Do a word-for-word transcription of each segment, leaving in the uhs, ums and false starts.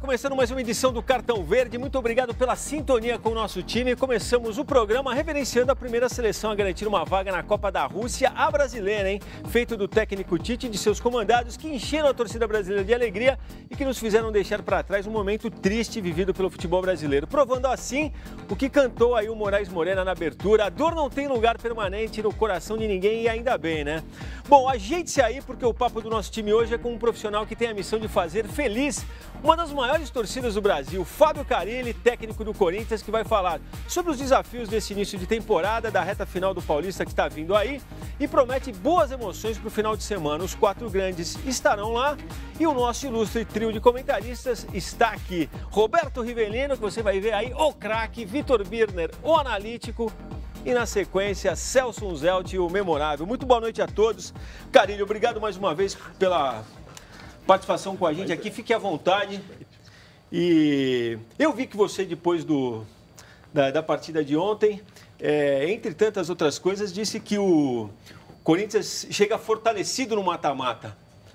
começando mais uma edição do Cartão Verde. Muito obrigado pela sintonia com o nosso time. Começamos o programa reverenciando a primeira seleção a garantir uma vaga na Copa da Rússia, a brasileira, hein? Feito do técnico Tite e de seus comandados que encheram a torcida brasileira de alegria e que nos fizeram deixar para trás um momento triste vivido pelo futebol brasileiro. Provando assim o que cantou aí o Moraes Morena na abertura. A dor não tem lugar permanente no coração de ninguém e ainda bem, né? Bom, ajeite-se aí porque o papo do nosso time hoje é com um profissional que tem a missão de fazer feliz uma das maiores torcidas do Brasil, Fábio Carille, técnico do Corinthians, que vai falar sobre os desafios desse início de temporada, da reta final do Paulista que está vindo aí e promete boas emoções para o final de semana. Os quatro grandes estarão lá e o nosso ilustre trio de comentaristas está aqui. Roberto Rivelino, que você vai ver aí, o craque, Vitor Birner, o analítico, e na sequência, Celso Unzelt, o memorável. Muito boa noite a todos. Carille, obrigado mais uma vez pela participação com a gente aqui. Fique à vontade. E eu vi que você, depois do, da, da partida de ontem, é, entre tantas outras coisas, disse que o Corinthians chega fortalecido no mata-mata.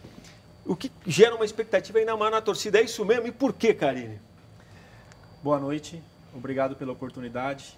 O que gera uma expectativa ainda maior na torcida. É isso mesmo? E por quê, Carille? Boa noite. Obrigado pela oportunidade.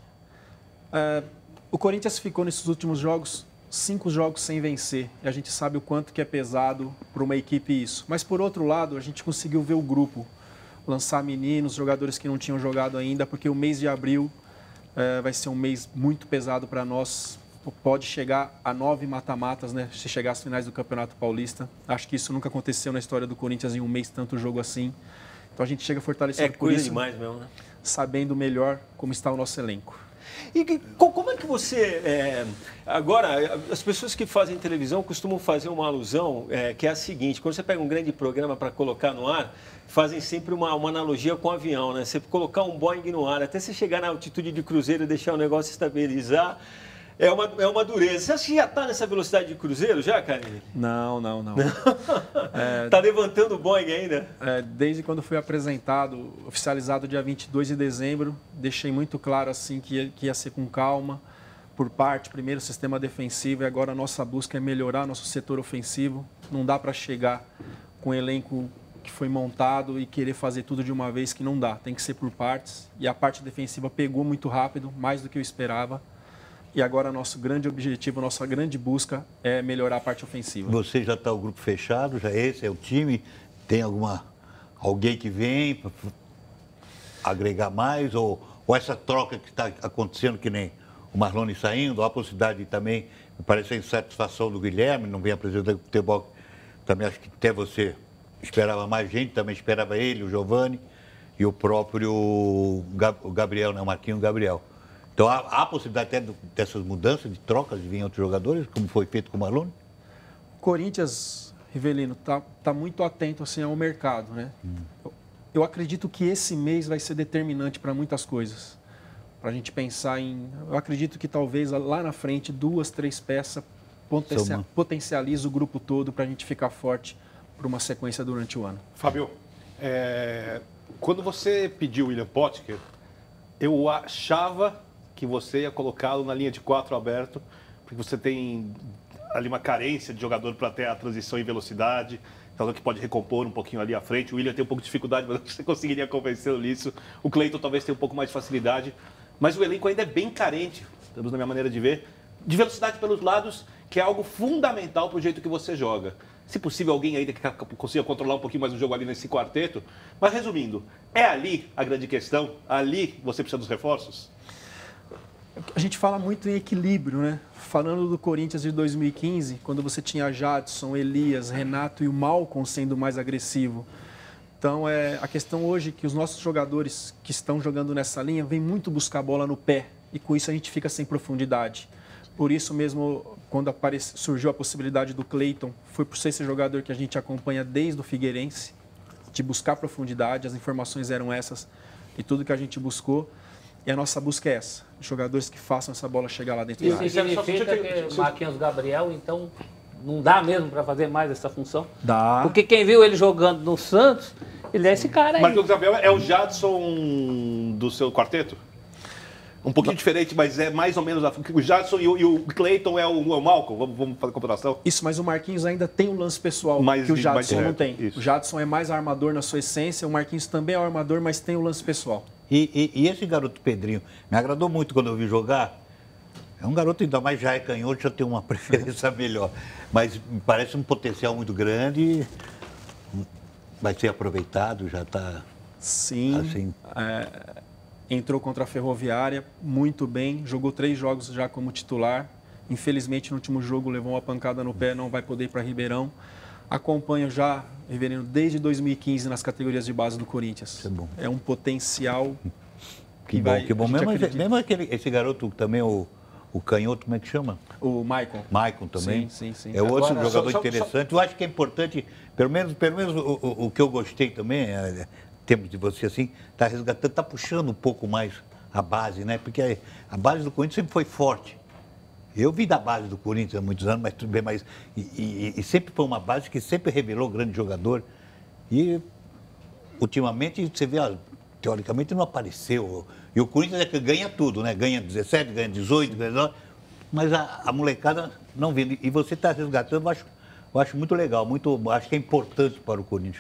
É, o Corinthians ficou nesses últimos jogos, cinco jogos sem vencer. E a gente sabe o quanto que é pesado para uma equipe isso. Mas, por outro lado, a gente conseguiu ver o grupo lançar meninos, jogadores que não tinham jogado ainda, porque o mês de abril é, vai ser um mês muito pesado para nós. Pode chegar a nove mata-matas, né? Se chegar às finais do Campeonato Paulista. Acho que isso nunca aconteceu na história do Corinthians em um mês, tanto jogo assim. Então a gente chega fortalecido é por isso, demais mesmo, né? Sabendo melhor como está o nosso elenco. E como é que você... É, agora, as pessoas que fazem televisão costumam fazer uma alusão, é, que é a seguinte: quando você pega um grande programa para colocar no ar, fazem sempre uma, uma analogia com o avião, né? Você colocar um Boeing no ar, até você chegar na altitude de cruzeiro e deixar o negócio estabilizar, é uma, é uma dureza. Você acha que já está nessa velocidade de cruzeiro já, Carille? Não, não, não. Está é, levantando o Boeing ainda? É, desde quando foi apresentado, oficializado dia vinte e dois de dezembro, deixei muito claro assim que ia, que ia ser com calma, por parte, primeiro, o sistema defensivo, e agora a nossa busca é melhorar nosso setor ofensivo. Não dá para chegar com o elenco que foi montado e querer fazer tudo de uma vez, que não dá. Tem que ser por partes. E a parte defensiva pegou muito rápido, mais do que eu esperava. E agora nosso grande objetivo, nossa grande busca é melhorar a parte ofensiva. Você já está o grupo fechado, já esse é o time? Tem alguma alguém que vem para agregar mais? Ou, ou essa troca que está acontecendo, que nem o Marlone saindo, ou a possibilidade de também, me parece a insatisfação do Guilherme, não vem apresentar o futebol, também acho que até você esperava mais gente, também esperava ele, o Giovani e o próprio Gabriel, né? O Marquinhos Gabriel. Então, há, há a possibilidade até dessas mudanças, de trocas, de vir outros jogadores, como foi feito com o Marlone? O Corinthians, Rivelino, está tá muito atento assim, ao mercado, né? Hum. Eu, eu acredito que esse mês vai ser determinante para muitas coisas. Para a gente pensar em... Eu acredito que talvez lá na frente, duas, três peças potencia, potencializa o grupo todo para a gente ficar forte para uma sequência durante o ano. Fábio, é, quando você pediu o William Potker, eu achava que você ia colocá-lo na linha de quatro aberto, porque você tem ali uma carência de jogador para ter a transição em velocidade, então que pode recompor um pouquinho ali à frente. O William tem um pouco de dificuldade, mas você conseguiria convencê-lo nisso. O Cleiton talvez tenha um pouco mais de facilidade, mas o elenco ainda é bem carente, estamos na minha maneira de ver, de velocidade pelos lados, que é algo fundamental para o jeito que você joga. Se possível, alguém ainda que consiga controlar um pouquinho mais o jogo ali nesse quarteto. Mas resumindo, é ali a grande questão? Ali você precisa dos reforços? A gente fala muito em equilíbrio, né? Falando do Corinthians de dois mil e quinze, quando você tinha Jadson, Elias, Renato e o Malcom sendo mais agressivo. Então, é, a questão hoje é que os nossos jogadores que estão jogando nessa linha vêm muito buscar a bola no pé. E com isso a gente fica sem profundidade. Por isso mesmo, quando aparece, surgiu a possibilidade do Cleiton, foi por ser esse jogador que a gente acompanha desde o Figueirense, de buscar profundidade, as informações eram essas e tudo que a gente buscou. E a nossa busca é essa, jogadores que façam essa bola chegar lá dentro da área. Isso significa que o Marquinhos Gabriel, então, não dá mesmo para fazer mais essa função? Dá. Porque quem viu ele jogando no Santos, ele é esse cara aí. Marquinhos Gabriel é o Jadson do seu quarteto? Um pouquinho diferente, mas é mais ou menos a, o Jadson e o, e o Cleiton é o, o Malcolm. Vamos, vamos fazer a comparação? Isso, mas o Marquinhos ainda tem um lance pessoal mais, que o Jadson mais não tem. Isso. O Jadson é mais armador na sua essência, o Marquinhos também é armador, mas tem um lance pessoal. E, e, e esse garoto Pedrinho, me agradou muito quando eu vi jogar. É um garoto, ainda mais já é canhoto, já tem uma preferência melhor. Mas me parece um potencial muito grande, vai ser aproveitado, já está... Sim, assim. é, entrou contra a Ferroviária muito bem, jogou três jogos já como titular. Infelizmente, no último jogo levou uma pancada no pé, não vai poder ir para Ribeirão. Acompanho já, Riverino, desde dois mil e quinze nas categorias de base do Corinthians. Isso é bom. É um potencial Que, que bom, vai, que bom. a gente Mesmo, acredita. mesmo aquele, esse garoto também, o, o canhoto, como é que chama? O Maicon. Maicon também. Sim, sim, sim. É outro Agora, jogador só- só- interessante. Eu acho que é importante, pelo menos, pelo menos o, o, o que eu gostei também, é, temos de você assim, está resgatando, está puxando um pouco mais a base, né? Porque a base do Corinthians sempre foi forte. Eu vi da base do Corinthians há muitos anos, mas tudo bem, mas e, e, e sempre foi uma base que sempre revelou grande jogador. E ultimamente você vê, ó, teoricamente não apareceu. E o Corinthians é que ganha tudo, né? Ganha dezessete, ganha dezoito, ganha dezenove, mas a, a molecada não vê. E você está resgatando, eu acho, eu acho muito legal, muito, acho que é importante para o Corinthians.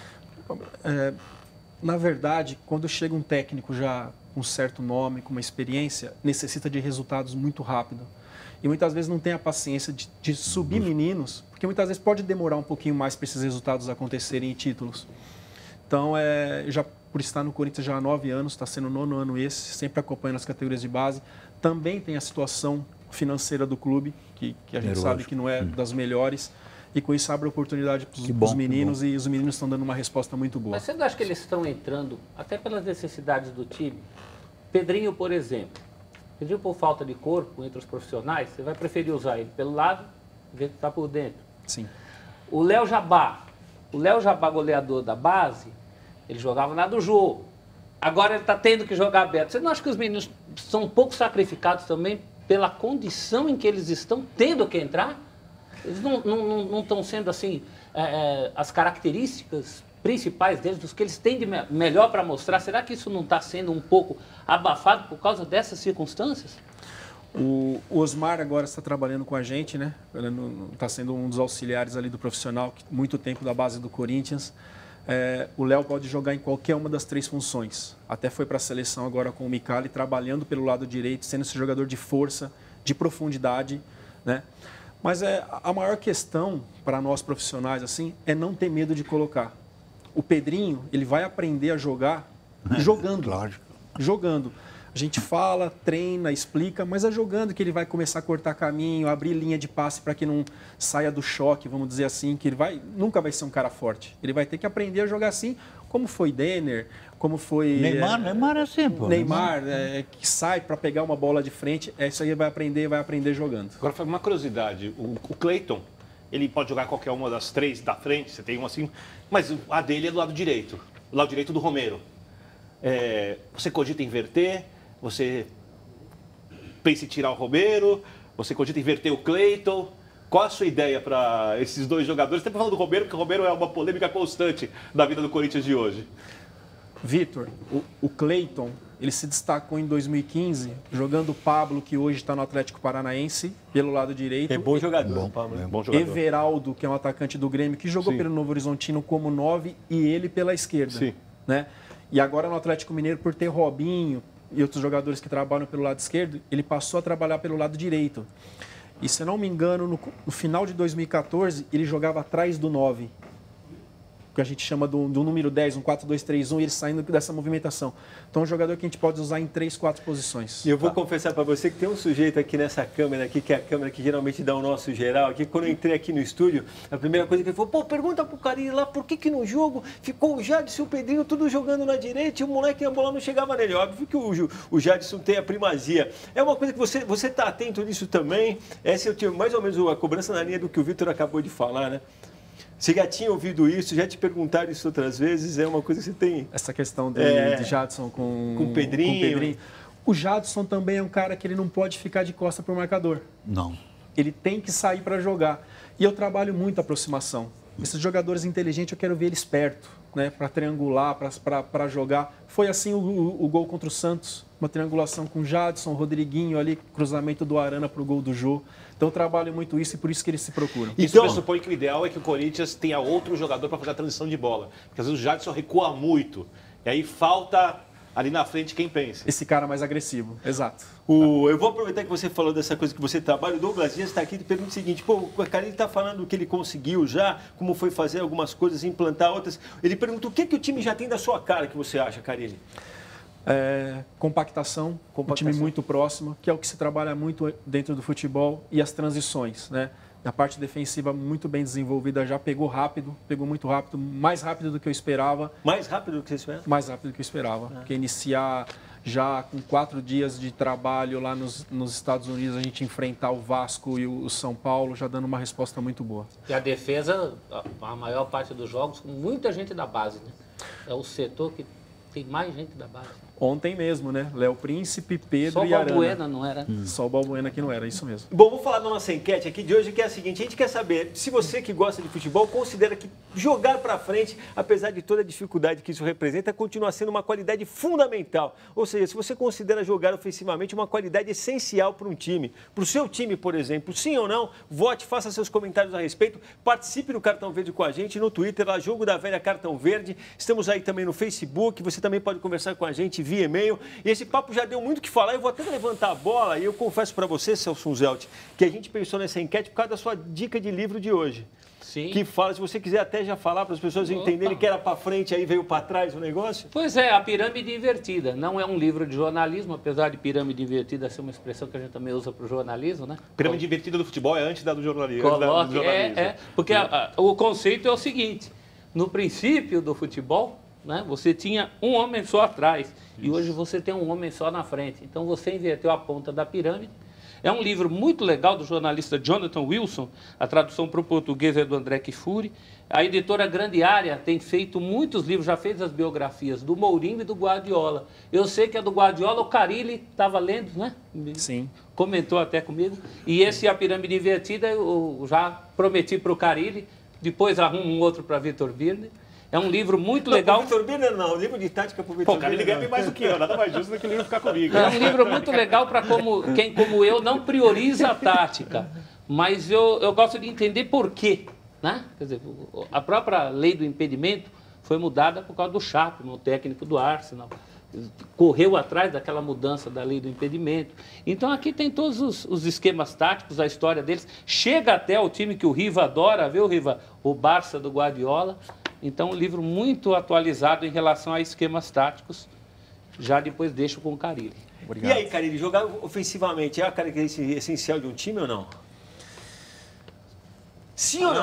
É, na verdade, quando chega um técnico já com um certo nome, com uma experiência, necessita de resultados muito rápido. E muitas vezes não tem a paciência de, de subir meninos, porque muitas vezes pode demorar um pouquinho mais para esses resultados acontecerem em títulos. Então, é, já por estar no Corinthians já há nove anos, está sendo o nono ano esse, sempre acompanhando as categorias de base. Também tem a situação financeira do clube, que, que a gente É sabe lógico. que não é das melhores. E com isso abre oportunidade para Que bom, os que meninos e os meninos estão dando uma resposta muito boa. Mas você não acha que eles estão entrando, até pelas necessidades do time? Pedrinho, por exemplo. Pedrinho, por falta de corpo entre os profissionais, você vai preferir usar ele pelo lado, em vez de estar por dentro. Sim. O Léo Jabá. O Léo Jabá, goleador da base, ele jogava na do jogo. Agora ele está tendo que jogar aberto. Você não acha que os meninos são um pouco sacrificados também pela condição em que eles estão tendo que entrar? Eles não estão não, não, não sendo assim, é, é, as características principais deles, dos que eles têm de me melhor para mostrar. Será que isso não está sendo um pouco abafado por causa dessas circunstâncias? O, o Osmar agora está trabalhando com a gente, né? Ele está sendo um dos auxiliares ali do profissional, que muito tempo da base do Corinthians. É, o Léo pode jogar em qualquer uma das três funções. Até foi para a seleção agora com o Micali, trabalhando pelo lado direito, sendo esse jogador de força, de profundidade, né? Mas é, a maior questão para nós profissionais assim é não ter medo de colocar. O Pedrinho, ele vai aprender a jogar jogando. Lógico. Jogando. A gente fala, treina, explica, mas é jogando que ele vai começar a cortar caminho, abrir linha de passe para que não saia do choque, vamos dizer assim, que ele vai, nunca vai ser um cara forte. Ele vai ter que aprender a jogar assim, como foi Denner, como foi... Neymar, é, Neymar é assim, pô. Neymar, é, que sai para pegar uma bola de frente, é isso aí, vai aprender, vai aprender jogando. Agora, uma curiosidade. O, o Cleiton, ele pode jogar qualquer uma das três da frente, você tem um assim, mas a dele é do lado direito, do lado direito do Romero. É, você cogita inverter, você pensa em tirar o Romero, você cogita inverter o Cleiton. Qual a sua ideia para esses dois jogadores? Sempre falando do Romero, porque o Romero é uma polêmica constante da vida do Corinthians de hoje. Vitor, o, o Cleiton, ele se destacou em dois mil e quinze, jogando o Pablo, que hoje está no Atlético Paranaense, pelo lado direito. É bom jogador, Bom, Pablo. é Bom jogador. Everaldo, que é um atacante do Grêmio, que jogou Sim. pelo Novo Horizontino como nove e ele pela esquerda. Sim. Né? E agora no Atlético Mineiro, por ter Robinho e outros jogadores que trabalham pelo lado esquerdo, ele passou a trabalhar pelo lado direito. E se eu não me engano, no, no final de dois mil e quatorze, ele jogava atrás do nove. Que a gente chama do, do número dez, um quatro dois três um, e ele saindo dessa movimentação. Então é um jogador que a gente pode usar em três, quatro posições. E eu vou confessar para você que tem um sujeito aqui nessa câmera aqui, que é a câmera que geralmente dá o nosso geral aqui. Quando eu entrei aqui no estúdio, a primeira coisa que ele falou, pô, pergunta pro carinha lá por que que no jogo ficou o Jadson e o Pedrinho tudo jogando na direita e o moleque a bola não chegava nele. Óbvio que o, o Jadson tem a primazia. É uma coisa que você você tá atento nisso também. Essa eu tinha mais ou menos a cobrança na linha do que o Vitor acabou de falar, né? Você já tinha ouvido isso, já te perguntaram isso outras vezes, é uma coisa que você tem... Essa questão de, É. de Jadson com, Com o Pedrinho. com o Pedrinho. O Jadson também é um cara que ele não pode ficar de costa para o marcador. Não. Ele tem que sair para jogar. E eu trabalho muito a aproximação. esses jogadores inteligentes eu quero ver eles perto, né, para triangular, para jogar. Foi assim o, o, o gol contra o Santos, uma triangulação com o Jadson, Rodriguinho ali, cruzamento do Arana para o gol do Jô. Então eu trabalho muito isso e por isso que eles se procuram. Isso então, pressupõe que o ideal é que o Corinthians tenha outro jogador para fazer a transição de bola. Porque às vezes o Jadson recua muito. E aí falta ali na frente quem pensa. Esse cara mais agressivo, exato. O, eu vou aproveitar que você falou dessa coisa que você trabalha. O Douglas Dias está aqui e te pergunta o seguinte: pô, o cara está falando do que ele conseguiu já, como foi fazer algumas coisas, implantar outras. Ele pergunta o que, que o time já tem da sua cara, que você acha, Carille? É, compactação, compactação, um time muito próximo, que é o que se trabalha muito dentro do futebol, e as transições, né? A parte defensiva muito bem desenvolvida, já pegou rápido, pegou muito rápido, mais rápido do que eu esperava. Mais rápido do que você esperava? Mais rápido do que eu esperava, ah. porque iniciar já com quatro dias de trabalho lá nos, nos Estados Unidos, a gente enfrentar o Vasco e o, o São Paulo, já dando uma resposta muito boa. E a defesa, a maior parte dos jogos, com muita gente da base, né? É o setor que tem mais gente da base. Ontem mesmo, né? Léo Príncipe, Pedro Só e Arana. Só o Balbuena não era? Hum. Só o Balbuena que não era, isso mesmo. Bom, vou falar da nossa enquete aqui de hoje, que é a seguinte: a gente quer saber se você que gosta de futebol considera que jogar para frente, apesar de toda a dificuldade que isso representa, continua sendo uma qualidade fundamental. Ou seja, se você considera jogar ofensivamente uma qualidade essencial para um time, para o seu time, por exemplo, sim ou não, vote, faça seus comentários a respeito, participe do Cartão Verde com a gente no Twitter, lá Jogo da Velha Cartão Verde. Estamos aí também no Facebook, você também pode conversar com a gente via e-mail. E esse papo já deu muito o que falar. Eu vou até levantar a bola e eu confesso para você, Celso Zelt, que a gente pensou nessa enquete por causa da sua dica de livro de hoje. Sim. Que fala, se você quiser até já falar para as pessoas Opa. entenderem que era para frente, aí veio para trás o negócio. Pois é, a pirâmide invertida. Não é um livro de jornalismo, apesar de pirâmide invertida ser uma expressão que a gente também usa para o jornalismo, né? Pirâmide invertida do futebol é antes da do jornalismo. Coloque, do jornalismo. É, é, porque a, a, o conceito é o seguinte: no princípio do futebol, né, você tinha um homem só atrás. Isso. E hoje você tem um homem só na frente. Então você inverteu a ponta da pirâmide. É um livro muito legal do jornalista Jonathan Wilson. A tradução para o português é do André Kifuri. A editora Grande Área tem feito muitos livros, já fez as biografias do Mourinho e do Guardiola. Eu sei que a do Guardiola, o Carille estava lendo, né? Sim. Comentou até comigo. E esse, a pirâmide invertida, eu já prometi para o Carille. Depois arrumo um outro para Vitor Birner. É um livro muito não, legal. O Vitor Birner não, livro de tática para o Vitor Birner. Pô, cara, ele ganha bem mais do que eu, nada mais justo do que o livro ficar comigo. É um livro muito legal para como, quem, como eu, não prioriza a tática. Mas eu, eu gosto de entender por quê. Né? Quer dizer, a própria lei do impedimento foi mudada por causa do Chapman, o técnico do Arsenal. Correu atrás daquela mudança da lei do impedimento. Então aqui tem todos os, os esquemas táticos, a história deles. Chega até o time que o Riva adora, viu, Riva? O Barça do Guardiola. Então, um livro muito atualizado em relação a esquemas táticos. Já depois deixo com o Carille. Obrigado. E aí, Carille, jogar ofensivamente é a característica essencial de um time ou não? Sim ou não?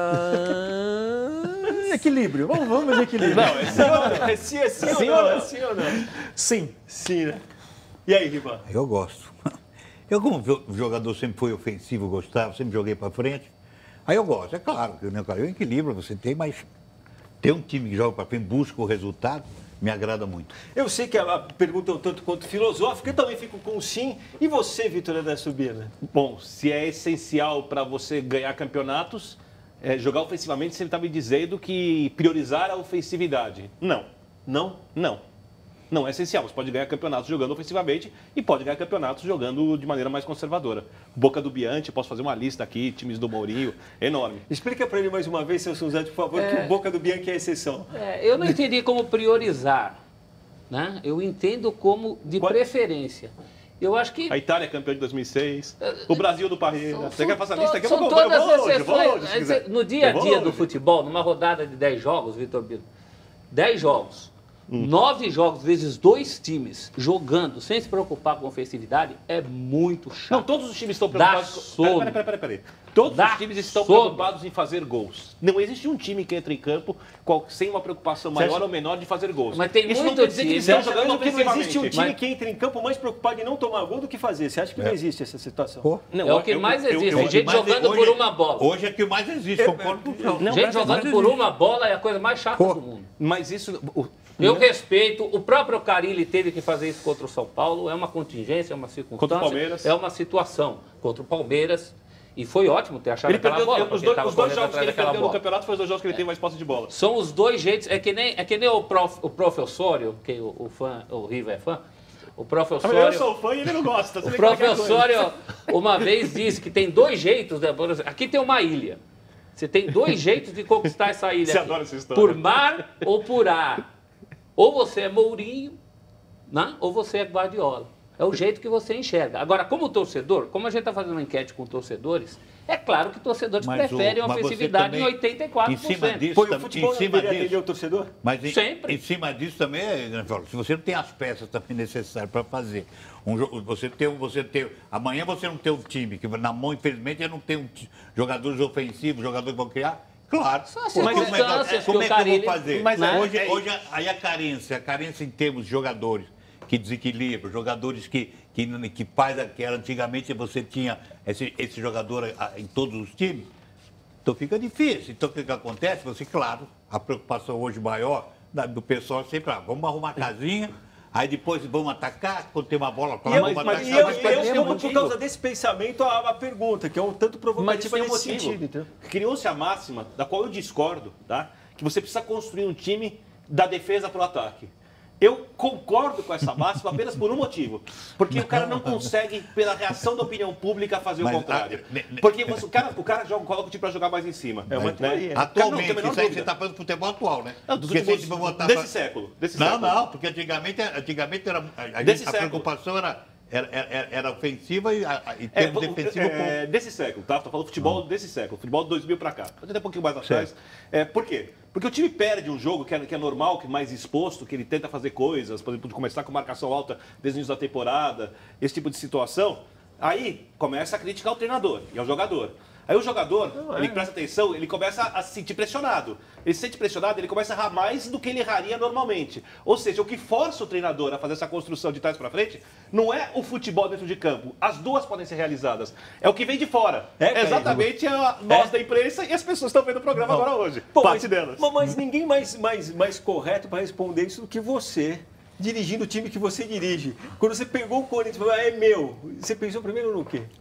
Ah, equilíbrio. Vamos, vamos ver equilíbrio. Não, é sim ou não? É sim, é sim, sim ou não? É sim ou não? Sim. Sim, né? E aí, Riva? Eu gosto. Eu, como jogador, sempre fui ofensivo, gostava, sempre joguei para frente. Aí eu gosto. É claro que né, o equilíbrio você tem, mas ter um time que joga para frente, busca o resultado, me agrada muito. Eu sei que a pergunta é um tanto quanto filosófica, eu também fico com sim. E você, Vitor Ernesto Birner? Bom, se é essencial para você ganhar campeonatos, é, jogar ofensivamente, você está me dizendo que priorizar a ofensividade. Não. Não? Não. Não é essencial. Você pode ganhar campeonatos jogando ofensivamente e pode ganhar campeonatos jogando de maneira mais conservadora. Boca do Bianchi, posso fazer uma lista aqui, times do Mourinho, enorme. Explica para ele mais uma vez, seu Suzete, por favor, é, que o Boca do Bianchi é a exceção. É, eu não entendi como priorizar, né? Eu entendo como de Qual? preferência. Eu acho que... A Itália é campeã de dois mil e seis, o Brasil do Parreira. São, Você quer fazer a lista aqui? São eu vou, todas eu vou as longe, eu vou longe, exceções. No dia a dia do futebol, numa rodada de dez jogos, Vitor Birner, dez jogos, Hum. Nove jogos vezes dois times jogando sem se preocupar com ofensividade é muito chato. Não, todos os times estão preocupados... Dá Peraí, peraí, peraí, peraí. Todos Dá os times estão sono. preocupados em fazer gols. Não existe um time que entra em campo qual, sem uma preocupação maior acha... ou menor de fazer gols. Mas tem Isso muito não quer dizer que time. você acha jogando que não existe um time Mas... que entra em campo mais preocupado em não tomar gol do que fazer. Você acha que é. não existe essa situação? Não, é o que eu, mais eu, existe. Eu, eu, gente mais jogando hoje, por uma bola. Hoje é que mais existe, concordo com o Não, Gente jogando por uma bola é a coisa mais chata Pô. do mundo. Mas isso... O... Eu respeito, o próprio Carille teve que fazer isso contra o São Paulo, é uma contingência, é uma circunstância, contra o Palmeiras. É uma situação contra o Palmeiras. E foi ótimo ter achado Ele aquela perdeu, bola. os porque dois, tava os dois correndo jogos que atrás ele daquela perdeu no bola. campeonato foram os dois jogos que ele tem mais posse de bola. São os dois jeitos. É que nem, é que nem o, prof, o professório, que o, o fã, o Riva é fã. O professório. Eu sou fã e ele não gosta. O professório uma vez disse que tem dois jeitos. Né? Aqui tem uma ilha. Você tem dois jeitos de conquistar essa ilha. Você aqui. adora essa história. Por mar ou por ar. Ou você é Mourinho, né? Ou você é Guardiola. É o jeito que você enxerga. Agora, como torcedor, como a gente está fazendo uma enquete com torcedores, é claro que torcedores Mas preferem o- a mas você ofensividade também, em oitenta e quatro por cento. em cima disso, Foi o tam- futebol em não cima deveria atender disso, o torcedor? Mas em, Sempre. em cima disso também, é, né, Paulo, se você não tem as peças também necessárias para fazer, um, jo- você tem, você tem, amanhã você não tem um time, que na mão, infelizmente, não tem um ti- jogadores ofensivos, jogadores que vão criar, claro. São as Como é que- circunstâncias como que é o que eu vou Carille- fazer? Mas é- hoje, é- hoje, aí a carência, a carência em termos de jogadores que desequilibram, jogadores que, que, que faz aquela, antigamente você tinha esse, esse jogador ah, em todos os times, então fica difícil. Então o que, que acontece? Você, claro, a preocupação hoje maior da- do pessoal é sempre, ah, vamos arrumar a casinha, aí depois vamos atacar, quando tem uma bola, E claro, eu, vamos mas, atacar. e eu, mas eu, pode eu, ser eu, um por motivo. causa desse pensamento, a, a pergunta, que é um tanto Mas provocativa tem um nesse motivo. sentido. Então. Criou-se a máxima, da qual eu discordo, tá? Que você precisa construir um time da defesa para o ataque. Eu concordo com essa máxima apenas por um motivo. Porque o cara não consegue, pela reação da opinião pública, fazer Mas, o contrário. ah, ne- ne- Porque você- o cara, o cara joga, coloca o time para jogar mais em cima. É uma né? teoria. O cara não Atualmente, tem a menor isso aí dúvida. você está falando do futebol atual, né? Não, dos Porque se a últimos- gente for botar desse pra- século. Desse não, século. não, porque antigamente, antigamente era, a, a, Desse gente- a século. preocupação era, era, era, era ofensiva e, a, a, e É, termos vamos- defensivo é, desse século, tá? Tô falando futebol desse século, futebol de dois mil para cá. Vou até um pouquinho mais atrás. É, por quê? Porque o time perde um jogo que é, que é normal, que é mais exposto, que ele tenta fazer coisas, por exemplo, de começar com marcação alta desde o início da temporada, esse tipo de situação. Aí começa a criticar o treinador e ao jogador. Aí o jogador, ele presta atenção, ele começa a se sentir pressionado. Ele se sente pressionado, ele começa a errar mais do que ele erraria normalmente. Ou seja, o que força o treinador a fazer essa construção de trás para frente não é o futebol dentro de campo. As duas podem ser realizadas. É o que vem de fora. É, É, exatamente a, nós É. da imprensa e as pessoas estão vendo o programa agora hoje. Pô, Parte mas, delas. mas- mas ninguém mais, mais, mais correto para responder isso do que você, dirigindo o time que você dirige. Quando você pegou o Corinthians e falou, ah, é meu, você pensou primeiro no quê?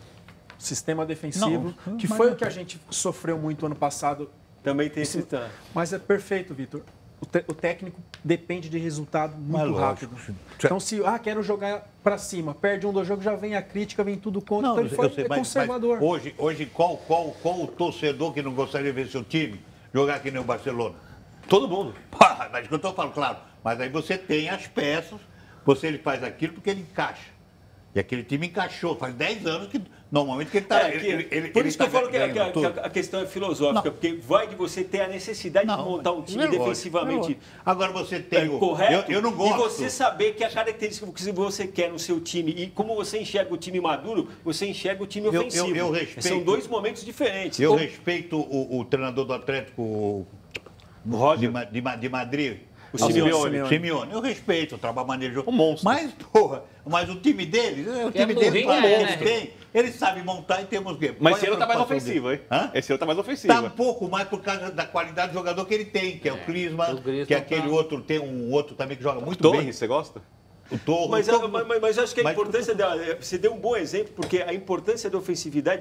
Sistema defensivo, Não, que mas- foi o que a gente sofreu muito ano passado. Também tem esse tanto. Mas é perfeito, Vitor. O, te- o técnico depende de resultado Mas muito lógico. rápido. Então, se ah, quero jogar para cima, perde um dos jogos, já vem a crítica, vem tudo contra. Então, ele foi eu sei, é mas- conservador. mas hoje, hoje qual, qual, qual o torcedor que não gostaria de ver seu time jogar que nem o Barcelona? Todo mundo. Pá, mas que eu estou falando, claro. Mas aí você tem as peças, você ele faz aquilo porque ele encaixa. E aquele time encaixou. Faz dez anos que normalmente que ele está. É, que- por isso que eu falo que a, que a- que a- a questão é filosófica, Não. porque vai de você ter a necessidade de montar um time não é lógico, defensivamente não é lógico. Agora você tem é, o. correto Eu, eu não gosto. e você saber que a característica que você quer no seu time e como você enxerga o time maduro, você enxerga o time Eu- eu- ofensivo. eu respeito- São dois momentos diferentes. Eu Como- respeito o, o treinador do Atlético o- Roger. de, Ma- de, Ma- de Madrid. O Simeone. Simeone. Simeone. Eu respeito o trabalho manejo. Um monstro. Mas, porra, mas o time dele, o time dele, burrinho, claro, é, eles né? têm. Eles sabem montar e temos o quê? Mas Qual esse é a ano tá mais preocupação ofensivo, hein? dele? Hã? Esse ano tá mais ofensivo. Tá um pouco mais por causa da qualidade do jogador que ele tem, que é, o Klinsmann, o Griezmann que é aquele tá- outro, tem um outro também que joga muito Torres, bem. você gosta? O Torres. Mas, o a- Torres- mas, mas eu acho que a mas- importância da. Você deu um bom exemplo, porque a importância da ofensividade.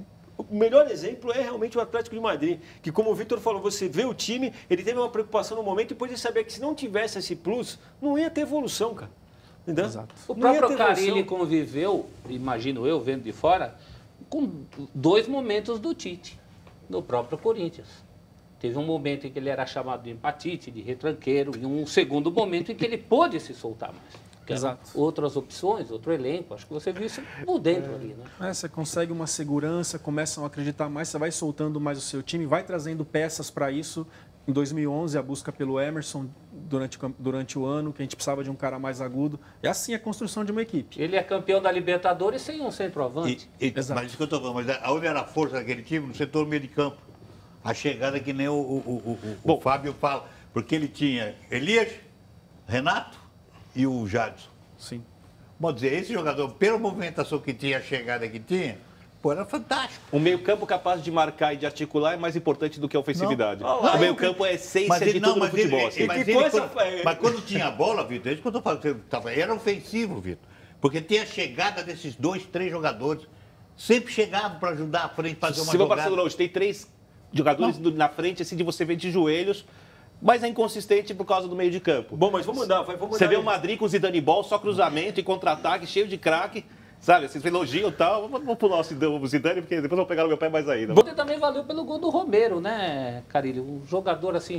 O melhor exemplo é realmente o Atlético de Madrid, que como o Vitor falou, você vê o time, ele teve uma preocupação no momento e depois de saber que se não tivesse esse plus, não ia ter evolução, cara. Entendeu? Exato. O Não ia próprio ter Carille evolução. conviveu, imagino eu, vendo de fora, com dois momentos do Tite, no próprio Corinthians. Teve um momento em que ele era chamado de empatite, de retranqueiro, e um segundo momento em que ele pôde se soltar mais. Que eram Exato. outras opções, outro elenco. Acho que você viu isso por dentro ali, né? É, você consegue uma segurança, começam a acreditar mais, você vai soltando mais o seu time, vai trazendo peças para isso. Em dois mil e onze, a busca pelo Emerson durante, o cam- durante o ano, que a gente precisava de um cara mais agudo. É assim a construção de uma equipe. Ele é campeão da Libertadores sem um centroavante. E- e- Exato. mas isso que eu estou falando, mas aonde era a força daquele time? No setor meio de campo. A chegada que nem o, o, o, o- o Fábio fala. Porque ele tinha Elias, Renato e o Jadson. Sim. Vamos dizer, esse jogador, pela movimentação que tinha, a chegada que tinha, pô, era fantástico. O meio-campo capaz de marcar e de articular é mais importante do que a ofensividade. Não. O meio-campo é a essência Mas de ele, não, tudo no mas ele, futebol. ele- assim. mas, que ele coisa- quando, mas quando tinha a bola, Vitor, é isso que eu estou falando, você tava- era ofensivo, Vitor. Porque tem a chegada desses dois, três jogadores sempre chegavam para ajudar a frente, fazer uma Se jogada. o Barcelona hoje tem três jogadores do, na frente, assim, de você ver de joelhos, mas é inconsistente por causa do meio de campo. Bom, mas vamos mandar, vai, vamos Você mandar vê o Madrid com o Zidane Ball, só cruzamento e contra-ataque, cheio de craque, sabe? Vocês elogiam e tal. Vamos pular o Zidane, porque depois eu vou pegar no meu pé mais ainda. Ontem também valeu pelo gol do Romero, né, Carilho? Um jogador assim.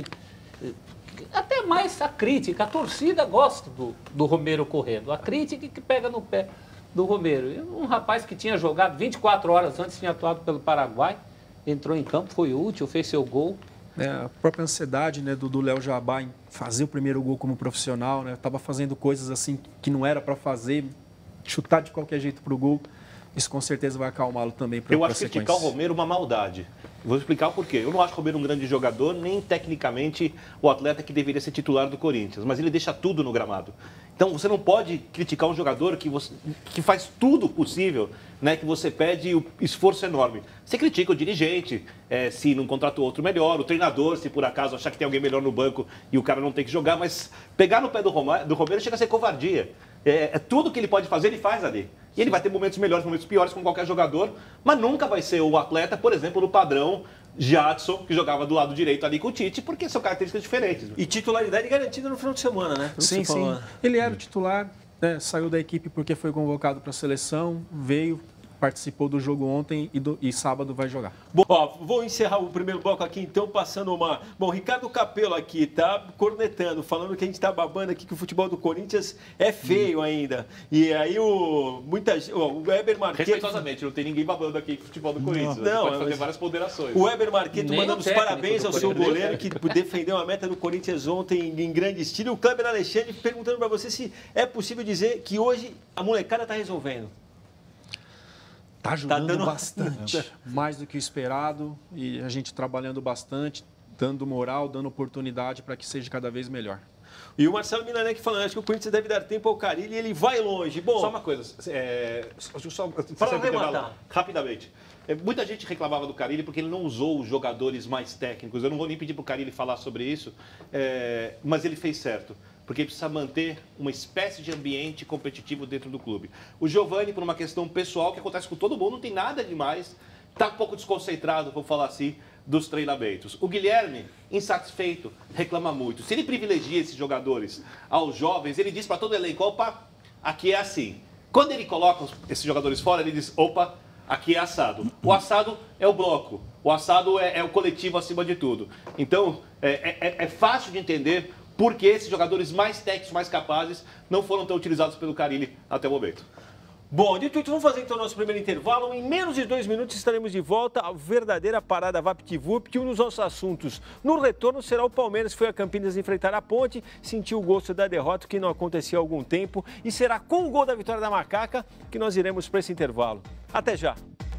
Até mais a crítica, a torcida gosta do, do Romero correndo. A crítica que pega no pé do Romero. E um rapaz que tinha jogado vinte e quatro horas antes, tinha atuado pelo Paraguai, entrou em campo, foi útil, fez seu gol. É, a própria ansiedade, né, do Léo Jabá em fazer o primeiro gol como profissional, né? Tava fazendo coisas assim que não era para fazer, chutar de qualquer jeito pro gol. Isso com certeza vai acalmá-lo também para a Eu acho sequência. criticar o Romero uma maldade. Vou explicar o porquê. Eu não acho o Romero um grande jogador, nem tecnicamente o atleta que deveria ser titular do Corinthians, mas ele deixa tudo no gramado. Então você não pode criticar um jogador que, você, que faz tudo possível, né, que você pede o esforço enorme. Você critica o dirigente, é, se não contratou outro melhor, o treinador, se por acaso achar que tem alguém melhor no banco e o cara não tem que jogar, mas pegar no pé do Romero, do Romero chega a ser covardia. É, é tudo que ele pode fazer, ele faz ali. E ele vai ter momentos melhores, momentos piores com qualquer jogador, mas nunca vai ser o atleta, por exemplo, no padrão Jadson, que jogava do lado direito ali com o Tite, porque são características diferentes. E titularidade garantida no final de semana, né? Sim, sim. Ele era o titular, né, saiu da equipe porque foi convocado para a seleção, veio, participou do jogo ontem e, do, e sábado vai jogar. Bom, ó, vou encerrar o primeiro bloco aqui, então, passando uma... Bom, Ricardo Capello aqui tá cornetando, falando que a gente tá babando aqui que o futebol do Corinthians é feio ainda. E aí o... Muita, o Weber Marqueto... Respeitosamente, não tem ninguém babando aqui com o futebol do Corinthians. Não, pode mas- fazer várias ponderações. O Weber Marqueto Nem mandando o os técnico parabéns do ao seu Corinthians. goleiro que defendeu a meta do Corinthians ontem em grande estilo. O Kleber Alexandre perguntando para você se é possível dizer que hoje a molecada tá resolvendo. Tá ajudando dando- bastante, mais do que o esperado, e a gente trabalhando bastante, dando moral, dando oportunidade para que seja cada vez melhor. E o Marcelo Milanec falando, acho que o Corinthians deve dar tempo ao Carille e ele vai longe. Bom, Só uma coisa, é, só, só, Para arrematar. rapidamente. É, muita gente reclamava do Carille porque ele não usou os jogadores mais técnicos. Eu não vou nem pedir para o Carille falar sobre isso, é, mas ele fez certo. Porque ele precisa manter uma espécie de ambiente competitivo dentro do clube. O Giovani, por uma questão pessoal que acontece com todo mundo, não tem nada demais, está um pouco desconcentrado, vou falar assim, dos treinamentos. O Guilherme, insatisfeito, reclama muito. Se ele privilegia esses jogadores aos jovens, ele diz para todo elenco, opa, aqui é assim. Quando ele coloca esses jogadores fora, ele diz, opa, aqui é assado. O assado é o bloco, o assado é, é o coletivo acima de tudo. Então, é, é, é fácil de entender por que esses jogadores mais técnicos, mais capazes, não foram tão utilizados pelo Carille até o momento. Bom, dito isso, vamos fazer então o nosso primeiro intervalo. Em menos de dois minutos estaremos de volta à verdadeira parada VaptVup, que um dos nossos assuntos no retorno será o Palmeiras, que foi a Campinas enfrentar a Ponte, sentiu o gosto da derrota, que não acontecia há algum tempo, e será com o gol da vitória da Macaca que nós iremos para esse intervalo. Até já!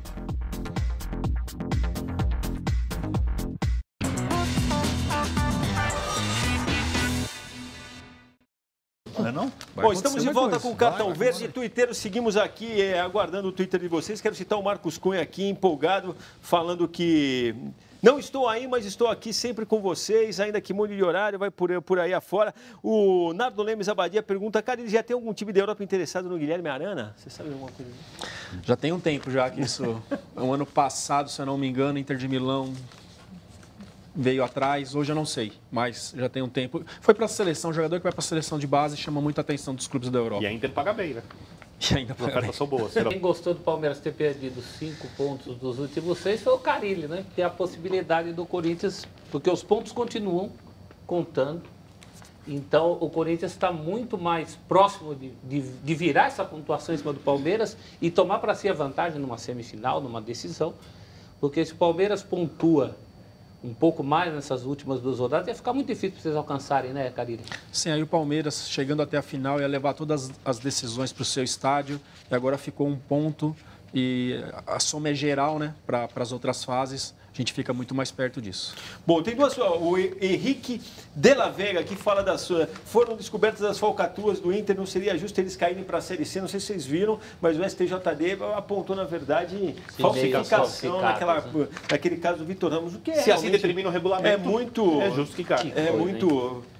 Não é não? Vai Bom, estamos de acontecer volta mais com o coisa. Cartão Vai, vai Verde acontecer. Twitter. Seguimos aqui é, aguardando o Twitter de vocês. Quero citar o Marcos Cunha aqui, empolgado, falando que não estou aí, mas estou aqui sempre com vocês, ainda que mude de horário, vai por, por aí afora. O Nardo Lemes Abadia pergunta, cara, ele já tem algum time da Europa interessado no Guilherme Arana? Você sabe alguma coisa? Já tem um tempo já que isso... Um ano passado, se eu não me engano, Inter de Milão veio atrás, hoje eu não sei, mas já tem um tempo. Foi para a seleção, o jogador que vai para a seleção de base chama muita atenção dos clubes da Europa. E a Inter paga bem, né? E ainda As ofertas são boas. Quem gostou do Palmeiras ter perdido cinco pontos dos últimos seis foi o Carille, né? Tem a possibilidade do Corinthians, porque os pontos continuam contando. Então o Corinthians está muito mais próximo de, de, de virar essa pontuação em cima do Palmeiras e tomar para si a vantagem numa semifinal, numa decisão. Porque se o Palmeiras pontua um pouco mais nessas últimas duas rodadas, ia ficar muito difícil para vocês alcançarem, né, Carille? Sim, aí o Palmeiras, chegando até a final, ia levar todas as decisões para o seu estádio, e agora ficou um ponto, e a soma é geral, né, para as outras fases, a gente fica muito mais perto disso. Bom, tem duas. ó, O Henrique de la Vega que fala das suas. Foram descobertas as falcatruas do Inter, não seria justo eles caírem para a Série C. Não sei se vocês viram, mas o S T J D apontou, na verdade, falsificação falsificados, naquela, né? naquele caso do Vitor Ramos. O que é Se assim realmente- determina o regulamento, é muito. é justo que caia. É coisa, muito. É,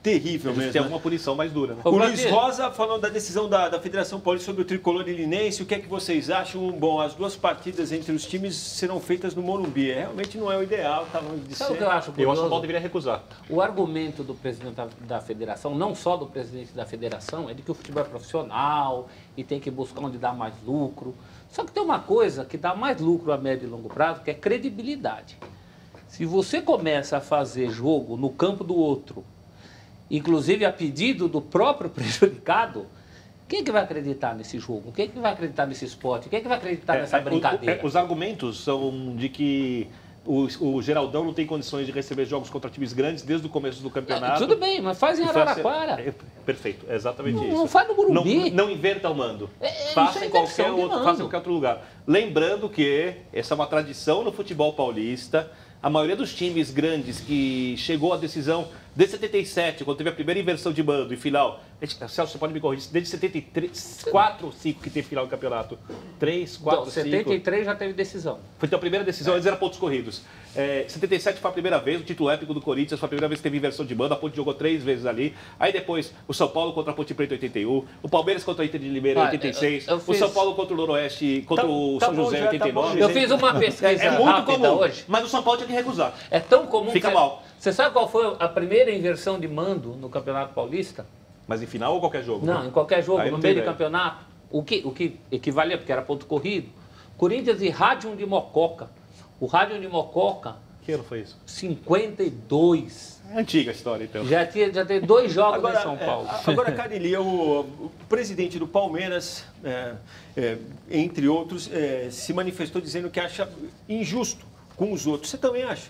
terrível Eles mesmo. têm né? alguma punição mais dura, né? O Ô, Luiz Vladimir. Rosa falando da decisão da, da Federação Paulista sobre o tricolor linense, o que é que vocês acham? Bom, as duas partidas entre os times serão feitas no Morumbi. É, realmente não é o ideal, tá longe de Sabe o ser. que eu acho Eu acho que o curioso? Paulo deveria recusar. O argumento do presidente da, da federação, não só do presidente da federação, é de que o futebol é profissional e tem que buscar onde dá mais lucro. Só que tem uma coisa que dá mais lucro a médio e longo prazo, que é credibilidade. Se você começa a fazer jogo no campo do outro, inclusive a pedido do próprio prejudicado, quem é que vai acreditar nesse jogo? Quem é que vai acreditar nesse esporte? Quem é que vai acreditar nessa É, é, brincadeira? o- é, os argumentos são de que o, o Geraldão não tem condições de receber jogos contra times grandes desde o começo do campeonato. Tudo bem, mas faz em E foi assim- Araraquara. é, perfeito, é exatamente Não- isso. não faz no Morumbi. Não, não inverta o mando. É, é, isso faça é em qualquer inversão de outro, mando. faça em qualquer outro lugar. Lembrando que essa é uma tradição no futebol paulista. A maioria dos times grandes que chegou à decisão desde setenta e sete, quando teve a primeira inversão de mando e final. Celso, você pode me corrigir, desde setenta e três, quatro ou cinco que teve final do campeonato. três, quatro, Então, cinco. setenta e três já teve decisão. Foi então a primeira decisão, antes era pontos corridos. É, setenta e sete foi a primeira vez, o título épico do Corinthians, foi a primeira vez que teve inversão de mando, a Ponte jogou três vezes ali. Aí depois o São Paulo contra a Ponte Preta em oitenta e um, o Palmeiras contra a Inter de Limeira em Ah, oitenta e seis, eu- eu o fiz- São Paulo contra o Noroeste, contra Tá- o tá São bom José em já, tá oitenta e nove. bom. Eu fiz uma pesquisa É, é muito rápida comum, hoje. mas o São Paulo tinha que recusar. É tão comum Fica que... mal. Você sabe qual foi a primeira inversão de mando no Campeonato Paulista? Mas em final ou qualquer jogo? Não, em qualquer jogo, Aí no não meio tem do ideia. campeonato. O que, o que equivalia, porque era ponto corrido. Corinthians e Rádio de Mococa. O Rádio de Mococa, Que ano foi isso? cinquenta e dois. É antiga a história, então. Já tinha, já teve dois jogos Agora, em São Paulo. é, agora Carilli, o, o presidente do Palmeiras, é, é, entre outros, é, se manifestou dizendo que acha injusto com os outros. Você também acha?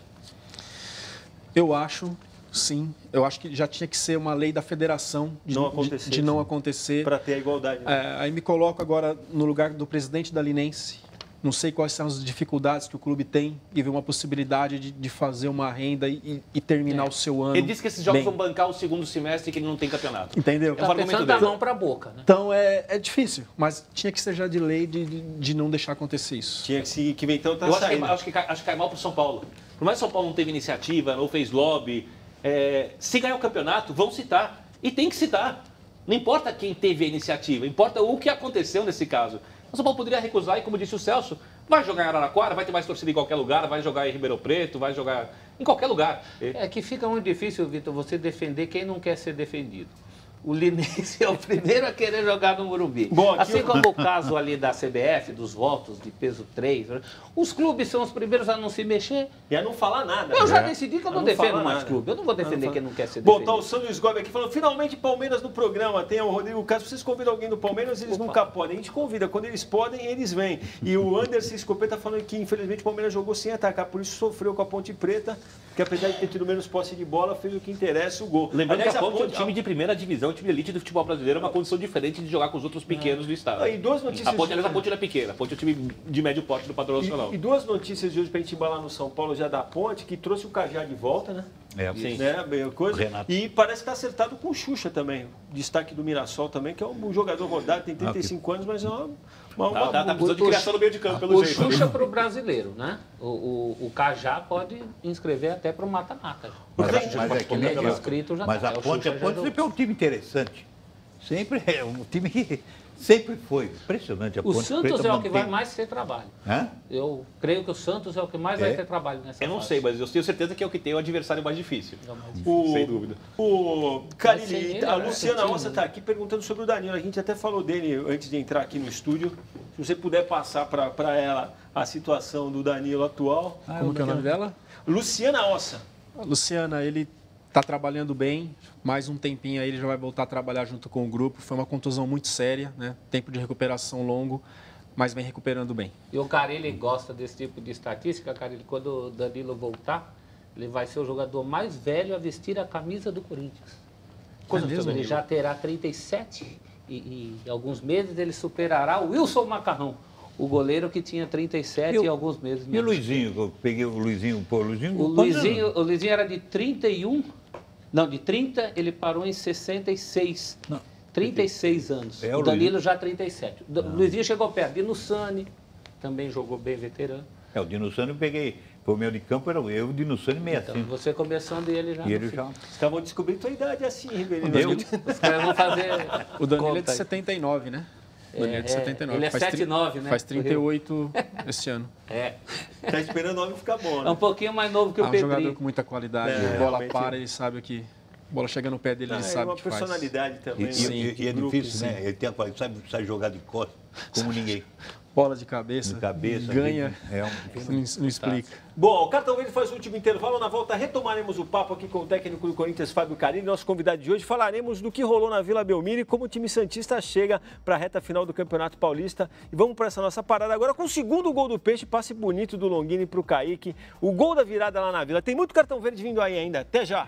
Eu acho, sim. Eu acho que já tinha que ser uma lei da federação de Não de- acontecer, de não sim. acontecer. Para ter a igualdade. né? É, aí me coloco agora no lugar do presidente da Linense. Não sei quais são as dificuldades que o clube tem e ver uma possibilidade de, de fazer uma renda e, e terminar É. o seu ano. Ele disse que esses jogos bem. vão bancar o segundo semestre e que ele não tem campeonato. Entendeu? É o Tá argumento pensando da dele. mão para a boca, né? Então é, é difícil, mas tinha que ser já de lei de, de, de não deixar acontecer isso. Tinha que se que vem então tá Eu acho que, saindo. acho, que, cai- acho que cai mal pro São Paulo. Por mais que o São Paulo não teve iniciativa, não fez lobby, é, se ganhar o campeonato, vão citar. E tem que citar. Não importa quem teve a iniciativa, importa o que aconteceu nesse caso. O São Paulo poderia recusar e, como disse o Celso, vai jogar em Araraquara, vai ter mais torcida em qualquer lugar, vai jogar em Ribeirão Preto, vai jogar em qualquer lugar. É que fica muito difícil, Vitor, você defender quem não quer ser defendido. O Linense é o primeiro a querer jogar no Morumbi. Bom, aqui assim eu- como o caso ali da C B F, dos votos de peso três, né? Os clubes são os primeiros a não se mexer. E a não falar nada. Eu já né? decidi que eu A não, não defendo fala mais nada. clube. Eu não vou defender Não fala- quem não quer ser Bom, defendido. tá o Sandro Sgobi aqui falando, finalmente Palmeiras no programa. Tem o Rodrigo Castro. Vocês convidam alguém do Palmeiras, eles Opa. nunca podem. A gente convida. Quando eles podem, eles vêm. E o Anderson Escopeta falando que, infelizmente, o Palmeiras jogou sem atacar. Por isso sofreu com a Ponte Preta, que apesar de ter tido menos posse de bola, fez o que interessa, o gol. Lembrando Aliás, que a Ponte é um time de primeira divisão, um time de elite do futebol brasileiro, é uma condição diferente de jogar com os outros pequenos do estado. Ah, e duas notícias A Ponte, de- aliás, a Ponte não é pequena, a Ponte é um time de médio porte do padrão nacional. E, e duas notícias de hoje pra gente embalar no São Paulo já da Ponte, que trouxe o Cajá de volta, né? É, Sim. Né, bem, coisa. Renato. E parece que está acertado com o Xuxa também. Destaque do Mirassol também, que é um jogador rodado, tem trinta e cinco anos, mas é uma. uma, uma Tá, tá, tá precisando de o- criação no meio de campo, pelo O jeito. Xuxa para o brasileiro, né? O, o, o Cajá pode inscrever até para o mata-mata. Mas, Tem- mas é que Ele nem é eu. inscrito já Mas tá. a É, o Ponte, Xuxa a já Ponte jogou. sempre é um time interessante. Sempre é um time que sempre foi. Impressionante a O Ponte Santos Preta é o que vai mantém. mais ter trabalho. Hã? Eu creio que o Santos é o que mais É? vai ter trabalho nessa Eu não fase. sei, mas eu tenho certeza que é o que tem o adversário mais difícil. É o mais O, Sem dúvida. O Mas sem Carilli, ele, a né? Luciana Sem Roça time, está aqui perguntando sobre o Danilo. A gente até falou dele antes de entrar aqui no estúdio. Se você puder passar para ela a situação do Danilo atual. Como que é o nome dela? Luciana Ossa. A Luciana, ele está trabalhando bem, mais um tempinho aí ele já vai voltar a trabalhar junto com o grupo. Foi uma contusão muito séria, né? Tempo de recuperação longo, mas vem recuperando bem. E o Carilli gosta desse tipo de estatística, Carilli. Quando o Danilo voltar, ele vai ser o jogador mais velho a vestir a camisa do Corinthians. Quantos Ele anos tem o já terá trinta e sete e, e em alguns meses ele superará o Wilson Macarrão, o goleiro que tinha trinta e sete E o- e alguns meses. E o menos. Luizinho, que eu peguei o Luizinho, pô, o Luizinho. O quantos Luizinho, anos? o Luizinho era de trinta e um, não, de trinta, ele parou em sessenta e seis. Não. trinta e seis anos. É, o o Danilo Luizinho. já trinta e sete. O Luizinho chegou perto. Dino Sani também jogou bem veterano. É, o Dino Sano eu peguei, Foi o meio de campo, era eu, o Dinossani e meia Então, assim. você começou dele já. E ele já... Os caras vão descobrir tua idade assim, Rivelino. Eu? Os caras vão fazer. O Danilo é conta de aí. setenta e nove, né? O Danilo é de É, setenta e nove. ele é Faz sete tri- nove, né? Faz trinta e oito esse ano. É. Tá esperando o homem ficar bom, É né? um pouquinho mais novo que É o um Pedrinho. jogador com muita qualidade. É, a bola realmente. para, ele sabe que... A bola chega no pé dele, Ah, ele é sabe uma o que faz. personalidade E, também. e- né? e- e é Grupo, difícil, sim. né? Ele tem a qualidade, sabe, sabe jogar de costas, como ninguém. Bola de cabeça, De cabeça. ganha, É um... não, não explica. Bom, o Cartão Verde faz o último intervalo. Na volta retomaremos o papo aqui com o técnico do Corinthians, Fábio Carilli. Nosso convidado de hoje, falaremos do que rolou na Vila Belmiro e como o time santista chega para a reta final do Campeonato Paulista. E vamos para essa nossa parada agora com o segundo gol do Peixe, passe bonito do Longini para o Kaique. O gol da virada lá na Vila. Tem muito Cartão Verde vindo aí ainda. Até já!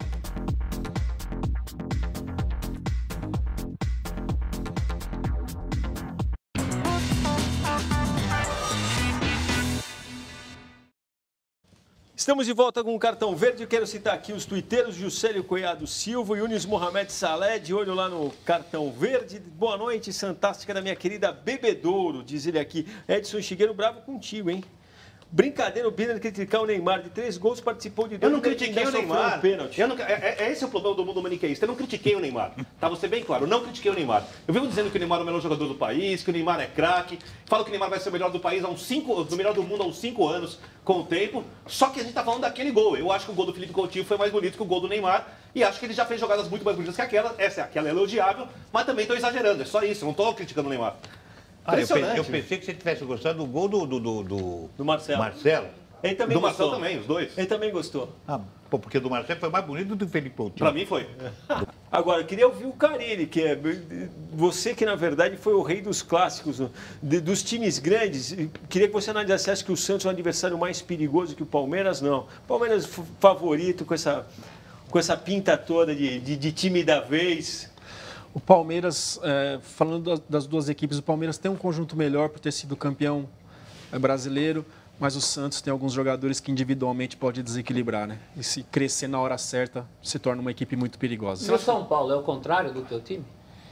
Estamos de volta com o Cartão Verde. Eu quero citar aqui os tuiteiros Juscelio Coiado Silva e Yunis Mohamed Saleh, de olho lá no Cartão Verde. Boa noite, fantástica da minha querida Bebedouro, diz ele aqui. Edson Chigueiro, bravo contigo, hein? Brincadeira, o Biner criticar o Neymar. De três gols, participou de dois. Eu não critiquei o Neymar. Um pênalti. Eu não, é, é esse o problema do mundo maniqueísta. Eu não critiquei o Neymar. Tá, vou ser bem claro. Eu não critiquei o Neymar. Eu vivo dizendo que o Neymar é o melhor jogador do país, que o Neymar é craque. Falo que o Neymar vai ser o melhor do país há uns cinco, o melhor do mundo há uns cinco anos com o tempo. Só que a gente tá falando daquele gol. Eu acho que o gol do Felipe Coutinho foi mais bonito que o gol do Neymar. E acho que ele já fez jogadas muito mais bonitas que aquela. Essa é aquela é elogiável, mas também tô exagerando. É só isso. Eu não tô criticando o Neymar. Ah, eu, pe- Impressionante. eu pensei que você tivesse gostado do gol do, do, do, do- Do Marcelo. Marcelo. Ele também Do Marcelo gostou. também, os dois. Ele também gostou. Ah, pô, porque do Marcelo foi mais bonito do que o Felipe Coutinho. Pra mim foi. Agora, eu queria ouvir o Carilli, que é você que, na verdade, foi o rei dos clássicos, de- dos times grandes. Queria que você analisasse, acha que o Santos é um adversário mais perigoso que o Palmeiras? Não. O Palmeiras f- favorito com essa, com essa pinta toda de, de, de time da vez. O Palmeiras, é, falando das, das duas equipes, o Palmeiras tem um conjunto melhor por ter sido campeão é, brasileiro, mas o Santos tem alguns jogadores que individualmente pode desequilibrar, né? E se crescer na hora certa, se torna uma equipe muito perigosa. E o São Paulo é o contrário do teu time?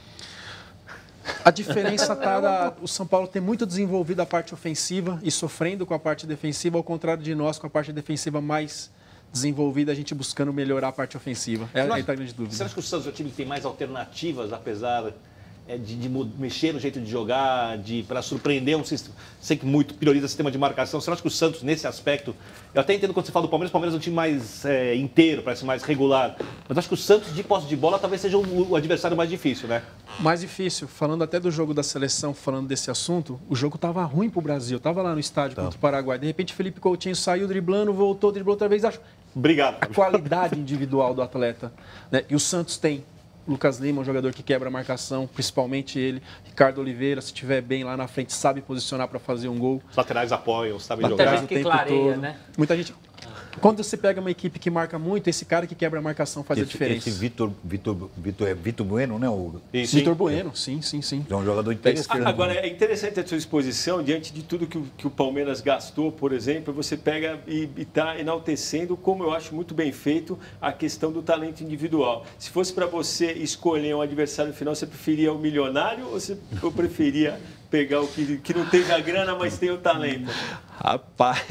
A diferença está da... O São Paulo tem muito desenvolvido a parte ofensiva e sofrendo com a parte defensiva, ao contrário de nós, com a parte defensiva mais desenvolvida, a gente buscando melhorar a parte ofensiva. É Você aí acha- está a grande dúvida. Você acha que o Santos é o time que tem mais alternativas, apesar é, de, de mu- mexer no jeito de jogar, de para surpreender um sistema? Sei que muito prioriza o sistema de marcação. Você acha que o Santos, nesse aspecto, eu até entendo quando você fala do Palmeiras, o Palmeiras é um time mais é, inteiro, parece mais regular. Mas acho que o Santos, de posse de bola, talvez seja o, o adversário mais difícil, né? Mais difícil, falando até do jogo da seleção, falando desse assunto, o jogo estava ruim para o Brasil. Estava lá no estádio contra o Paraguai. De repente, Felipe Coutinho saiu driblando, voltou, driblou outra vez. Acho Obrigado. a qualidade individual do atleta, né? E o Santos tem. Lucas Lima, um jogador que quebra a marcação, principalmente ele. Ricardo Oliveira, se estiver bem lá na frente, sabe posicionar para fazer um gol. Os laterais apoiam, sabem Muita jogar. gente que clareia, né? Muita gente. Quando você pega uma equipe que marca muito, esse cara que quebra a marcação faz a Esse, diferença. esse Vitor, Vitor, Vitor, é Vitor Bueno, né? O, Isso. Vitor Bueno, sim, sim, sim. é um jogador interessante. Agora, é interessante a sua exposição, diante de tudo que o, que o Palmeiras gastou, por exemplo, você pega e está enaltecendo, como eu acho muito bem feito, a questão do talento individual. Se fosse para você escolher um adversário final, você preferia o milionário ou você ou preferia pegar o que, que não tem a grana, mas tem o talento? Rapaz,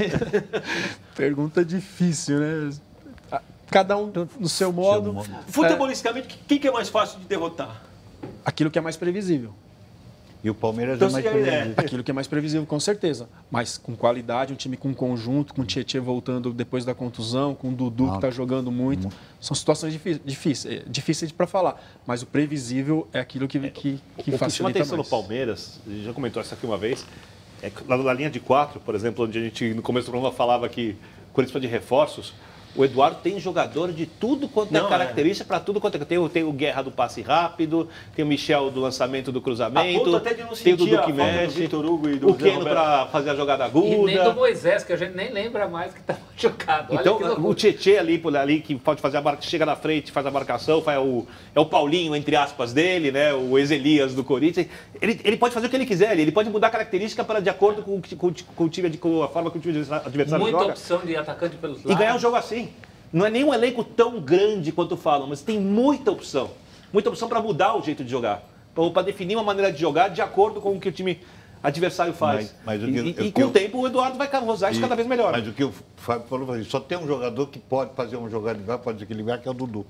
pergunta difícil, né? Cada um no seu modo. modo. Futebolisticamente, quem que é mais fácil de derrotar? Aquilo que é mais previsível. E o Palmeiras Então, é mais se a ideia- previsível. Aquilo que é mais previsível, com certeza. Mas com qualidade, um time com conjunto, com o Tietchan voltando depois da contusão, com o Dudu que está jogando muito. São situações difí- difíceis, difíceis para falar. Mas o previsível é aquilo que, que, que O que chama facilita atenção mais. no Palmeiras, a gente já comentou isso aqui uma vez, é que lá na linha de quatro, por exemplo, onde a gente no começo do programa falava que o Corinthians precisa de reforços, o Eduardo tem jogador de tudo quanto Não, é característica, para tudo quanto é. Tem, o- tem o Guerra do passe rápido, tem o Michel do lançamento do A cruzamento, ponto até de não tem o sentir Dudu a que falta do mexe, Vitor Hugo e do o Keno Roberto. para fazer a jogada E nem do aguda. Moisés, que a gente nem lembra mais que estava jogado. Olha Então, que loucura. o Tietchan ali, por ali, que pode fazer a marca, chega na frente, faz a marcação, faz o, é o Paulinho, entre aspas, dele, né? O ex-Elias do Corinthians. Ele, ele pode fazer o que ele quiser, ele pode mudar a característica para, de acordo com, o que- com, o- com o time, de- com a forma que o time adversário Muita joga. opção de atacante pelos E lados. ganhar um jogo assim. Não é nem um elenco tão grande quanto falam, mas tem muita opção. Muita opção para mudar o jeito de jogar. Ou para definir uma maneira de jogar de acordo com o que o time adversário faz. Mas- mas o e que- e- o e que com o eu- tempo o Eduardo vai usar isso E- cada vez melhor. Mas o que o Fábio falou, só tem um jogador que pode fazer uma jogada igual, pode desequilibrar, que é o Dudu.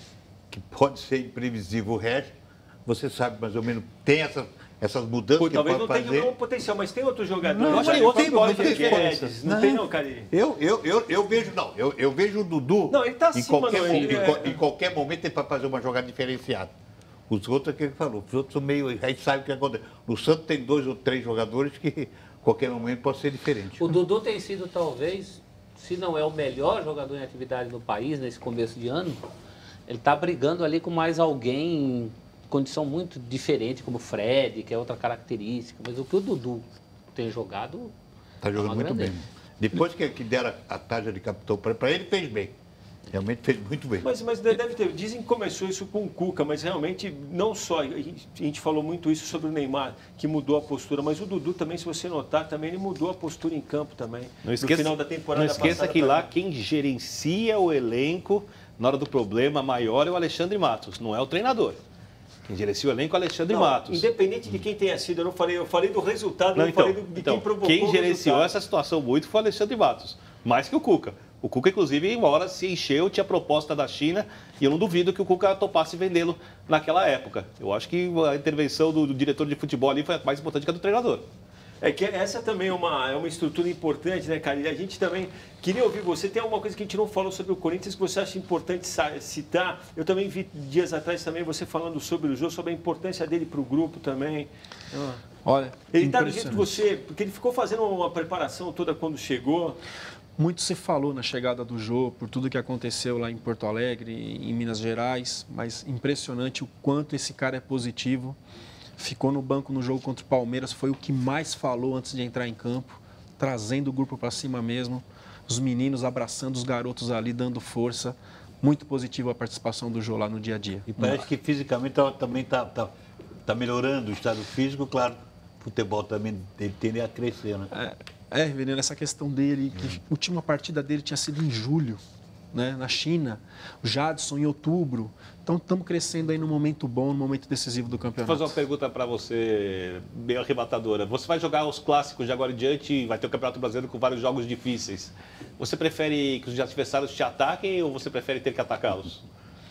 Que pode ser imprevisível. O resto, você sabe mais ou menos, tem essa, essas mudanças Pô, que talvez pode não tenha o fazer. mesmo potencial, mas tem outros jogadores. Não, Eu mas acho que eu o tenho- Fábio mas tem Guedes, diferença. Não, Não. tem não, Carilli. Eu, eu, eu, eu vejo, não, eu, eu vejo o Dudu. Não, ele tá em acima, qualquer, não, mo- ele em, é- co- em qualquer momento ele pode fazer uma jogada diferenciada. Os outros é o que ele falou, os outros são meio. A gente sabe o que acontece. No Santos tem dois ou três jogadores que qualquer momento pode ser diferente. O Dudu tem sido, talvez, se não é o melhor jogador em atividade no país nesse começo de ano, ele está brigando ali com mais alguém em condição muito diferente, como o Fred, que é outra característica. Mas o que o Dudu tem jogado... Está jogando uma muito bem. grandeza. Depois que, que deram a, a taxa de capitão para ele, fez bem. Realmente fez muito bem. Mas, mas deve ter. Dizem que começou isso com o Cuca, mas realmente não só. A gente, a gente falou muito isso sobre o Neymar, que mudou a postura, mas o Dudu também, se você notar, também ele mudou a postura em campo também. Não esqueça, no final da temporada não esqueça passada que lá também. quem gerencia o elenco na hora do problema maior é o Alexandre Matos, não é o treinador. Quem gerencia o elenco é o Alexandre Não, Matos. independente de quem tenha sido, eu não falei, eu falei do resultado, Não, não, então, falei do, de então, quem provocou quem o gerenciou resultado. essa situação muito foi o Alexandre Matos, mais que o Cuca. O Cuca, inclusive, uma hora se encheu, tinha proposta da China, e eu não duvido que o Cuca topasse vendê-lo naquela época. Eu acho que a intervenção do, do diretor de futebol ali foi mais importante que a do treinador. É que essa também é uma, é uma estrutura importante, né, cara? E a gente também queria ouvir você. Tem alguma coisa que a gente não falou sobre o Corinthians que você acha importante citar? Eu também vi dias atrás também você falando sobre o jogo, sobre a importância dele para o grupo também. Olha, Ele está do jeito que impressionante. você... Porque ele ficou fazendo uma preparação toda quando chegou. Muito se falou na chegada do Jô, por tudo que aconteceu lá em Porto Alegre, em Minas Gerais, mas impressionante o quanto esse cara é positivo. Ficou no banco no jogo contra o Palmeiras, foi o que mais falou antes de entrar em campo, trazendo o grupo para cima mesmo, os meninos abraçando os garotos ali, dando força. Muito positivo a participação do Jô lá no dia a dia. E parece que fisicamente tá- também está tá, tá melhorando o estado físico, claro. O futebol também ele tende a crescer, né? É, é Rivelino, essa questão dele, que a última partida dele tinha sido em julho, né, na China, o Jadson em outubro. Então estamos crescendo aí no momento bom, no momento decisivo do Vou campeonato. fazer uma pergunta para você, meio arrebatadora. Você vai jogar os clássicos de agora em diante, vai ter o Campeonato Brasileiro com vários jogos difíceis. Você prefere que os adversários te ataquem ou você prefere ter que atacá-los?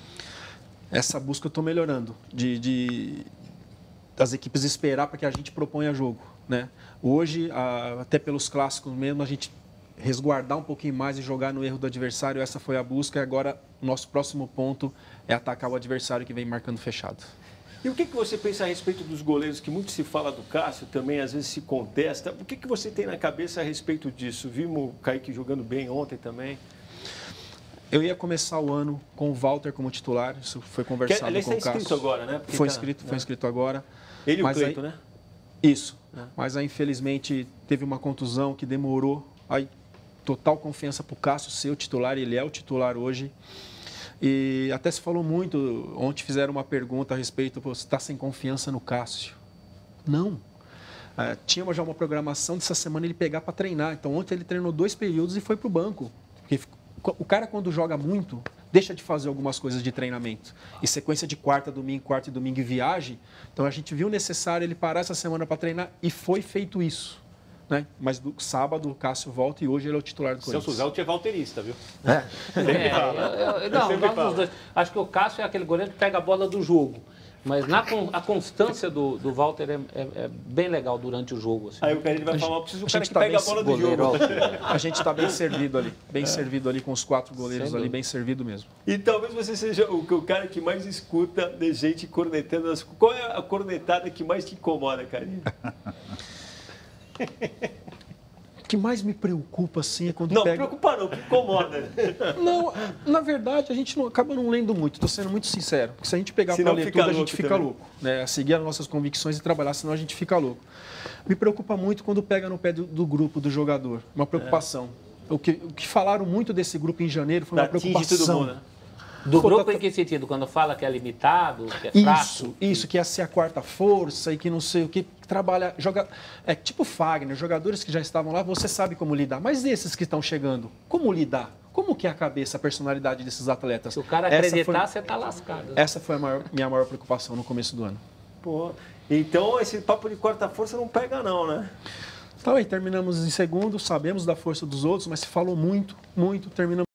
Essa busca eu estou melhorando, de, de das equipes esperar para que a gente proponha jogo, né? Hoje, a, até pelos clássicos mesmo, a gente resguardar um pouquinho mais e jogar no erro do adversário, essa foi a busca. E agora, o nosso próximo ponto é atacar o adversário que vem marcando fechado. E o que, que você pensa a respeito dos goleiros, que muito se fala do Cássio também, às vezes se contesta. O que, que você tem na cabeça a respeito disso? Vimos o Kaique jogando bem ontem também. Eu ia começar o ano com o Walter como titular, isso foi Que, conversado aliás, com está o inscrito Cássio. agora, né? Porque Foi tá- inscrito, né? foi inscrito agora. Ele e o Mas Cleito, aí- né? Isso. É. Mas aí, infelizmente, teve uma contusão que demorou. Aí, total confiança para o Cássio ser o titular, ele é o titular hoje. E até se falou muito, ontem fizeram uma pergunta a respeito, você está sem confiança no Cássio? Não. É, tinha já uma programação dessa semana ele pegar para treinar. Então, ontem ele treinou dois períodos e foi para o banco. Porque o cara, quando joga muito, deixa de fazer algumas coisas de treinamento. E sequência de quarta, domingo, quarta e domingo e viagem. Então, a gente viu necessário ele parar essa semana para treinar e foi feito isso. Né? Mas do sábado o Cássio volta e hoje ele é o titular do Corinthians. Celso Zelt é valterista, viu? É, eu, eu, não, sempre eu gosto falo. dos dois. Acho que o Cássio é aquele goleiro que pega a bola do jogo. Mas na, con- a constância do, do Walter é, é- é bem legal durante o jogo. Assim. Aí o cara ele vai falar, eu preciso do a cara gente que tá pega a bem bola do Goleiro jogo. alto. A gente está bem servido ali, bem servido ali com os quatro goleiros Sem ali, dúvida. bem servido mesmo. E talvez você seja o, o cara que mais escuta de gente cornetando. As... Qual é a cornetada que mais te incomoda, Carinho? O que mais me preocupa, assim, é quando Não, pega... preocupa não, que incomoda. Não, na verdade, a gente não, acaba não lendo muito, estou sendo muito sincero. Porque se a gente pegar Senão para ler fica tudo, a gente louco fica também. louco. Né? Seguir as nossas convicções e trabalhar, senão a gente fica louco. Me preocupa muito quando pega no pé do, do grupo, do jogador. Uma preocupação. O, que, o que falaram muito desse grupo em janeiro foi uma Atinge preocupação. todo mundo, né? Do Pô, grupo tá- em que sentido? Quando fala que é limitado, que é fraco? Isso, isso, que ia ser a quarta força e que não sei o que, trabalha, joga, é tipo Fagner, jogadores que já estavam lá, você sabe como lidar, mas esses que estão chegando, como lidar? Como que é a cabeça, a personalidade desses atletas? Se o cara Essa acreditar, foi- você está lascado. né? Essa foi a maior- minha maior preocupação no começo do ano. Pô, então esse papo de quarta força não pega não, né? Então aí terminamos em segundo, sabemos da força dos outros, mas se falou muito, muito, terminamos